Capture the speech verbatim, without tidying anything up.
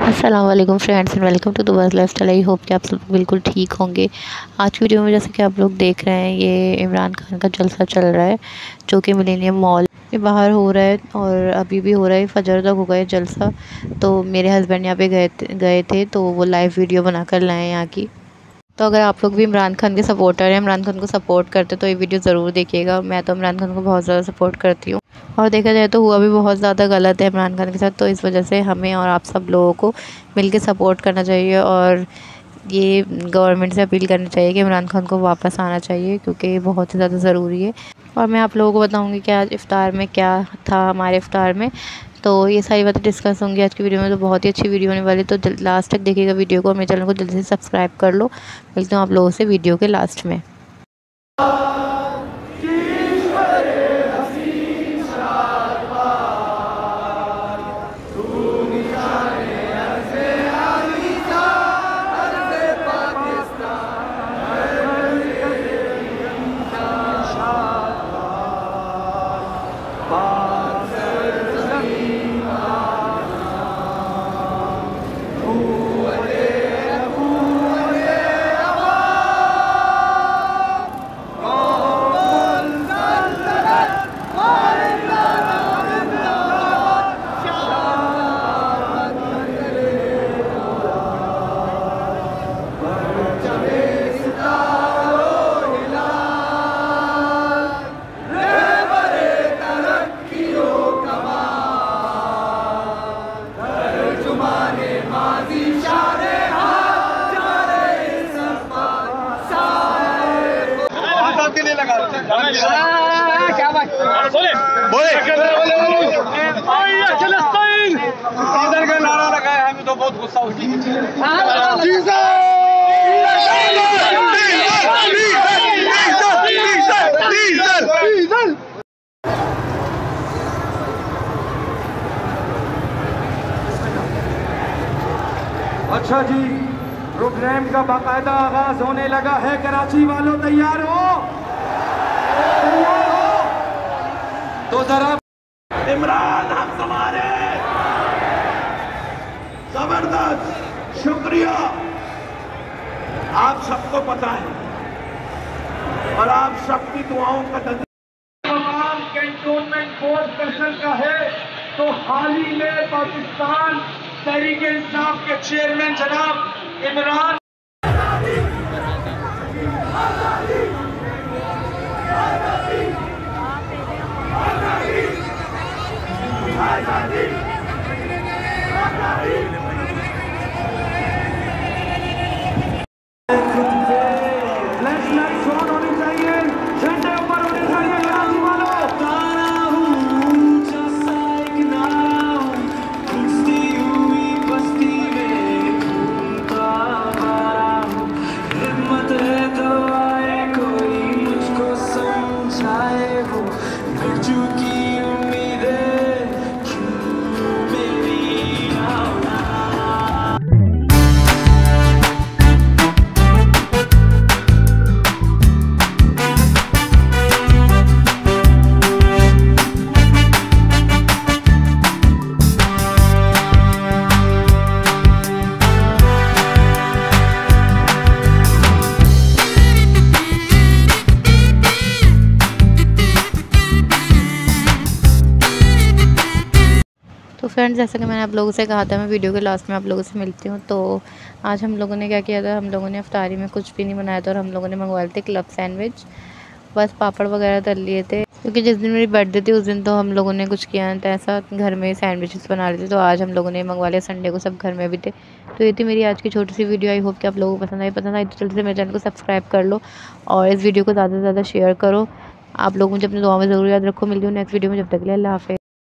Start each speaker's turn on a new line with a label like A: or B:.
A: अस्सलाम वालेकुम friends and welcome to दुबास लाइफस्टाइल। आई होप कि आप सब बिल्कुल ठीक होंगे। आज की वीडियो में जैसे कि आप लोग देख रहे हैं, ये इमरान खान का जलसा चल रहा है जो कि मिलेनियम मॉल के बाहर हो रहा है और अभी भी हो रहा है। फजर तक होगा ये जलसा। तो मेरे हस्बैंड यहाँ पे गए गए थे तो वो लाइव वीडियो बना कर लाए यहाँ की। तो अगर आप लोग भी इमरान खान के सपोर्टर हैं, इमरान खान को सपोर्ट करते तो ये वीडियो ज़रूर देखिएगा। मैं तो इमरान खान को बहुत ज़्यादा सपोर्ट करती हूँ और देखा जाए तो हुआ भी बहुत ज़्यादा गलत है इमरान खान के साथ। तो इस वजह से हमें और आप सब लोगों को मिलकर सपोर्ट करना चाहिए और ये गवर्नमेंट से अपील करनी चाहिए कि इमरान खान को वापस आना चाहिए, क्योंकि ये बहुत ही ज़्यादा ज़रूरी है। और मैं आप लोगों को बताऊँगी कि आज इफ़्तार में क्या था हमारे इफ़्तार में। तो ये सारी बातें डिस्कस होंगी आज की वीडियो में। तो बहुत ही अच्छी वीडियो होने वाली, तो लास्ट तक देखिएगा वीडियो को और मेरे चैनल को जल्दी से सब्सक्राइब कर लो। मिलते हैं आप लोगों से वीडियो के लास्ट में।
B: क्या बात बोले बोले इधर का नारा लगाया, हमें तो बहुत गुस्सा होती अच्छा जी, प्रोग्राम का बाकायदा आगाज होने लगा है। कराची वालों तैयार हो? तैयार हो तो जरा इमरान हम हमारे जबरदस्त शुक्रिया। आप सबको पता है और आप सबकी दुआओं का तमाम कैंटोनमेंट बोर्ड स्पेशल का है। तो हाल ही में पाकिस्तान तहरीक-ए-इंसाफ के चेयरमैन जनाब इमरान
A: तो फ्रेंड्स, जैसा कि मैंने आप लोगों से कहा था, मैं वीडियो के लास्ट में आप लोगों से मिलती हूँ। तो आज हम लोगों ने क्या किया था, हम लोगों ने इफ्तारी में कुछ भी नहीं बनाया था और हम लोगों ने मंगवाए थे क्लब सैंडविच। बस पापड़ वगैरह तल लिए थे, क्योंकि जिस दिन मेरी बर्थडे थी उस दिन तो हम लोगों ने कुछ किया नहीं था ऐसा, घर में सैंडविचेस बना लिए थे। तो आज हम लोगों ने मंगवा लिया, संडे को सब घर में भी थे। तो ये थी मेरी आज की छोटी सी वीडियो। आई होप कि आप लोगों को पसंद आई पसंद आई तो जल्दी से मेरे चैनल को सब्सक्राइब कर लो और इस वीडियो को ज़्यादा से ज़्यादा शेयर करो। आप लोग मुझे अपनी दुआ में ज़रूर याद रखो। मिलती हूँ नेक्स्ट वीडियो में, जब तक के लिए अल्लाह हाफ़िज़।